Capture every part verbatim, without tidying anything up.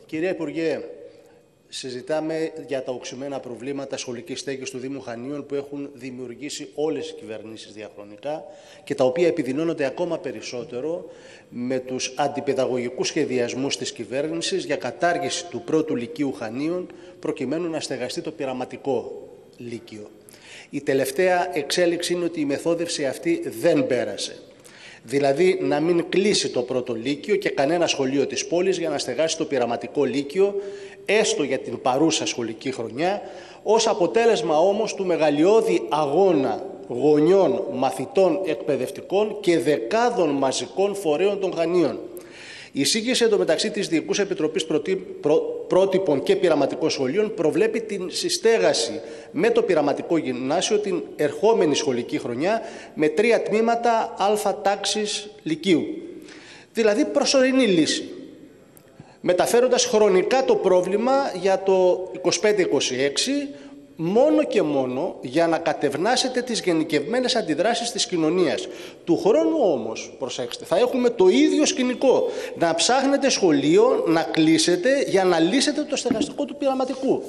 Κυρία Υπουργέ, συζητάμε για τα οξυμένα προβλήματα σχολικής στέγης του Δήμου Χανίων που έχουν δημιουργήσει όλες οι κυβερνήσεις διαχρονικά και τα οποία επιδεινώνονται ακόμα περισσότερο με τους αντιπαιδαγωγικούς σχεδιασμούς της κυβέρνησης για κατάργηση του πρώτου λυκείου Χανίων προκειμένου να στεγαστεί το πειραματικό λύκειο. Η τελευταία εξέλιξη είναι ότι η μεθόδευση αυτή δεν πέρασε. Δηλαδή να μην κλείσει το πρώτο λύκειο και κανένα σχολείο της πόλης για να στεγάσει το πειραματικό λύκειο, έστω για την παρούσα σχολική χρονιά, ως αποτέλεσμα όμως του μεγαλειώδη αγώνα γονιών, μαθητών, εκπαιδευτικών και δεκάδων μαζικών φορέων των Χανίων. Η εισήγηση εντωμεταξύ της Διοικούς Επιτροπής Πρότυπων και Πειραματικών Σχολείων προβλέπει την συστέγαση με το πειραματικό γυμνάσιο την ερχόμενη σχολική χρονιά με τρία τμήματα αλφα τάξης λυκείου. Δηλαδή προσωρινή λύση, μεταφέροντας χρονικά το πρόβλημα για το είκοσι πέντε είκοσι έξι, μόνο και μόνο για να κατευνάσετε τις γενικευμένες αντιδράσεις της κοινωνίας. Του χρόνου όμως, προσέξτε, θα έχουμε το ίδιο σκηνικό. Να ψάχνετε σχολείο, να κλείσετε για να λύσετε το στεγαστικό του πειραματικού.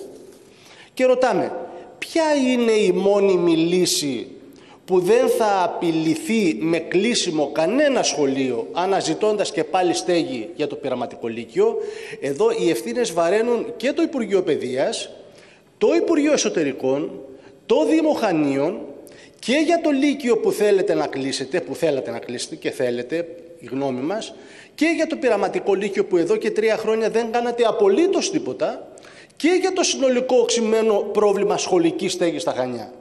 Και ρωτάμε, ποια είναι η μόνιμη λύση που δεν θα απειληθεί με κλείσιμο κανένα σχολείο, αναζητώντας και πάλι στέγη για το πειραματικό λύκειο? Εδώ οι ευθύνες βαραίνουν και το Υπουργείο Παιδείας, το Υπουργείο Εσωτερικών, το Δήμο Χανίων και για το λύκειο που θέλετε να κλείσετε, που θέλετε να κλείσετε και θέλετε, η γνώμη μας, και για το πειραματικό λύκειο που εδώ και τρία χρόνια δεν κάνατε απολύτως τίποτα, και για το συνολικό οξυμένο πρόβλημα σχολικής στέγης στα Χανιά.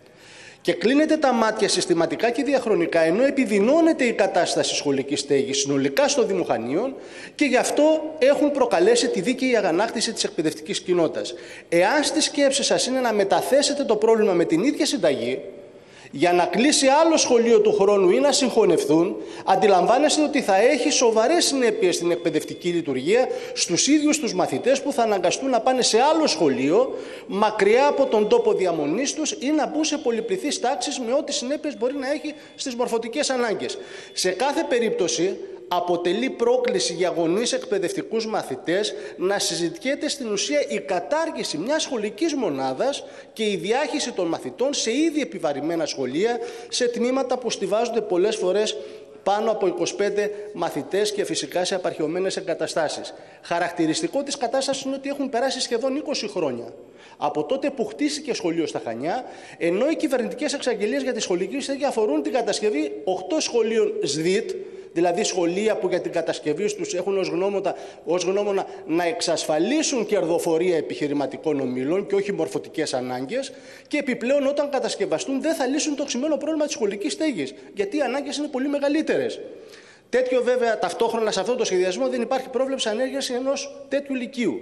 Και κλείνετε τα μάτια συστηματικά και διαχρονικά, ενώ επιδεινώνεται η κατάσταση σχολικής στέγης συνολικά στο Δήμο Χανίων και γι' αυτό έχουν προκαλέσει τη δίκαιη αγανάκτηση της εκπαιδευτικής κοινότητας. Εάν στη σκέψη σας είναι να μεταθέσετε το πρόβλημα με την ίδια συνταγή, για να κλείσει άλλο σχολείο του χρόνου ή να συγχωνευτούν, αντιλαμβάνεστε ότι θα έχει σοβαρές συνέπειες στην εκπαιδευτική λειτουργία στους ίδιους τους μαθητές που θα αναγκαστούν να πάνε σε άλλο σχολείο, μακριά από τον τόπο διαμονής τους ή να μπουν σε πολυπληθείς τάξεις με ό,τι συνέπειες μπορεί να έχει στις μορφωτικές ανάγκες. Σε κάθε περίπτωση, αποτελεί πρόκληση για γονείς, εκπαιδευτικούς, μαθητές να συζητιέται στην ουσία η κατάργηση μιας σχολικής μονάδας και η διάχυση των μαθητών σε ήδη επιβαρημένα σχολεία, σε τμήματα που στιβάζονται πολλές φορές πάνω από είκοσι πέντε μαθητές και φυσικά σε απαρχαιωμένες εγκαταστάσεις. Χαρακτηριστικό της κατάστασης είναι ότι έχουν περάσει σχεδόν είκοσι χρόνια από τότε που χτίστηκε σχολείο στα Χανιά, ενώ οι κυβερνητικές εξαγγελίες για τη σχολική στέγη αφορούν την κατασκευή οκτώ σχολείων ΣΔΙΤ, δηλαδή σχολεία που για την κατασκευή τους έχουν ως γνώμονα, ως γνώμονα να εξασφαλίσουν κερδοφορία επιχειρηματικών ομίλων και όχι μορφωτικές ανάγκες, και επιπλέον όταν κατασκευαστούν δεν θα λύσουν το οξυμένο πρόβλημα της σχολικής στέγης, γιατί οι ανάγκες είναι πολύ μεγαλύτερες. Τέτοιο βέβαια ταυτόχρονα σε αυτό το σχεδιασμό δεν υπάρχει πρόβλεψη ανέργειας ενός τέτοιου λυκείου.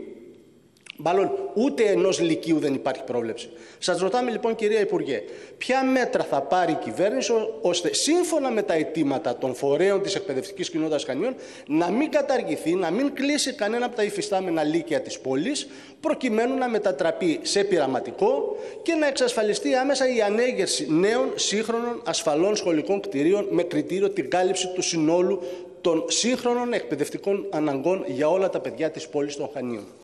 Μάλλον ούτε ενός λυκείου δεν υπάρχει πρόβλεψη. Σας ρωτάμε λοιπόν, κυρία Υπουργέ, ποια μέτρα θα πάρει η κυβέρνηση ώστε σύμφωνα με τα αιτήματα των φορέων της εκπαιδευτικής κοινότητας Χανίων να μην καταργηθεί, να μην κλείσει κανένα από τα υφιστάμενα λύκεια της πόλης, προκειμένου να μετατραπεί σε πειραματικό και να εξασφαλιστεί άμεσα η ανέγερση νέων, σύγχρονων, ασφαλών σχολικών κτηρίων με κριτήριο την κάλυψη του συνόλου των σύγχρονων εκπαιδευτικών αναγκών για όλα τα παιδιά της πόλης των Χανίων.